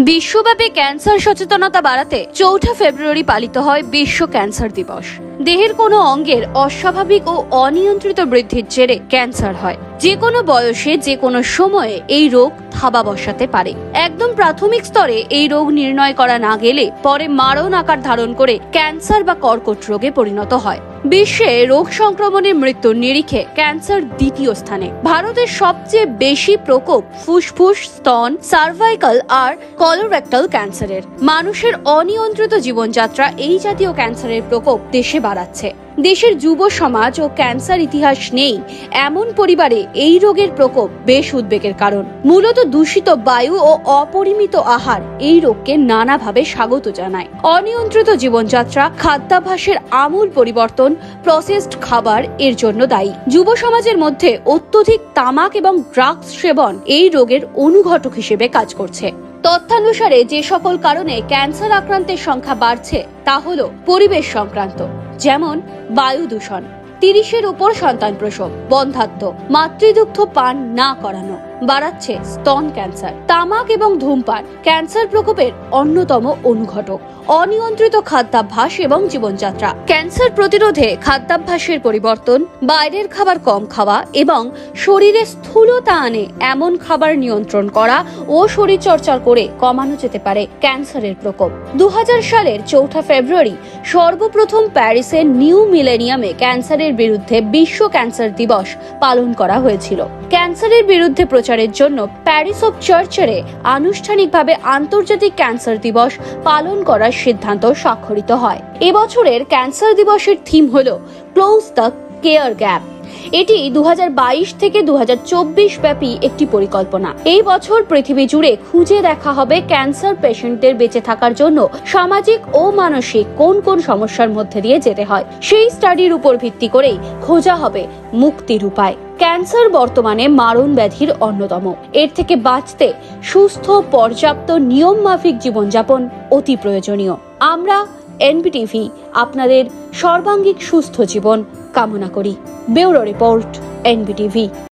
বিশ্বব্যাপী ক্যান্সার সচেতনতা বাড়াতে 4 ফেব্রুয়ারি পালিত হয় বিশ্ব ক্যান্সার দিবস। দেহের কোনো অঙ্গের অস্বাভাবিক ও অনিয়ন্ত্রিত বৃদ্ধির জেরে ক্যান্সার হয়। যে কোনো বয়সে যে কোনো সময়ে এই রোগ থাবা বসাতে পারে। একদম প্রাথমিক স্তরে এই রোগ নির্ণয় করা না গেলে পরে মারণ আকার ধারণ করে ক্যান্সার বা কর্কট রোগে পরিণত হয়। বিশ্বে রোগ সংক্রমণের মৃত্যুর নিরিখে ক্যান্সার দ্বিতীয় স্থানে। ভারতের সবচেয়ে বেশি প্রকোপ ফুসফুস, স্তন, সার্ভাইকাল আর কলোরেক্টাল ক্যান্সারের। মানুষের অনিয়ন্ত্রিত জীবনযাত্রা এই জাতীয় ক্যান্সারের প্রকোপ দেশে বাড়াচ্ছে। দেশের যুব সমাজ ও ক্যান্সার ইতিহাস নেই এমন পরিবারে এই রোগের প্রকোপ বেশ উদ্বেগের কারণ। মূলত দূষিত বায়ু ও অপরিমিত আহার এই রোগকে নানাভাবে স্বাগত জানায়। অনিয়ন্ত্রিত জীবনযাত্রা, খাদ্যাভ্যাসের আমূল পরিবর্তন, প্রসেসড খাবার এর জন্য দায়ী। যুব সমাজের মধ্যে অত্যধিক তামাক এবং ড্রাগস সেবন এই রোগের অনুঘটক হিসেবে কাজ করছে। তথ্যানুসারে যে সকল কারণে ক্যান্সার আক্রান্তের সংখ্যা বাড়ছে তা হলো পরিবেশ সংক্রান্ত, যেমন বায়ু দূষণ, 30-এর উপর সন্তান প্রসব, বন্ধ্যাত্ব, মাতৃদুগ্ধ পান না করানো বাড়াচ্ছে স্তন ক্যান্সার। তামাক এবং ধূমপান ক্যান্সার প্রকোপের অন্যতম অনুঘটক। অনিয়ন্ত্রিত খাদ্যাভ্যাস এবং জীবনযাত্রা, ক্যান্সার প্রতিরোধে খাদ্যাভ্যাসের পরিবর্তন, বাইরের খাবার কম খাওয়া এবং শরীরে স্থূলতা আনে এমন খাবার নিয়ন্ত্রণ করা ও শরীরচর্চা করে কমানো যেতে পারে ক্যান্সারের প্রকোপ। 2000 সালের 4 ফেব্রুয়ারি সর্বপ্রথম প্যারিসের নিউ মিলেনিয়ামে ক্যান্সারের বিরুদ্ধে বিশ্ব ক্যান্সার দিবস পালন করা হয়েছিল। ক্যান্সারের বিরুদ্ধে প্রচারের জন্য প্যারিস অফ চার্চারে আনুষ্ঠানিকভাবে আন্তর্জাতিক ক্যান্সার দিবস পালন করার সিদ্ধান্ত স্বাক্ষরিত হয়। এবছরের ক্যান্সার দিবসের থিম হলো ক্লোজ দ্য কেয়ার গ্যাপ। এটি 2022 থেকে 2024 ব্যাপী একটি পরিকল্পনা। এই বছর পৃথিবী জুড়ে খুঁজে দেখা হবে ক্যান্সার পেশেন্টদের বেঁচে থাকার জন্য সামাজিক ও মানসিক কোন কোন সমস্যার মধ্যে দিয়ে যেতে হয়। সেই স্টাডির উপর ভিত্তি করেই খোঁজা হবে মুক্তির উপায়। ক্যান্সার বর্তমানে মারণ ব্যাধির অন্যতম। এর থেকে বাঁচতে সুস্থ, পর্যাপ্ত, নিয়ম মাফিক জীবনযাপন অতি প্রয়োজনীয়। আমরা এনবিটিভি আপনাদের সর্বাঙ্গীন সুস্থ জীবন কামনা করি। Bureau report, NBTV.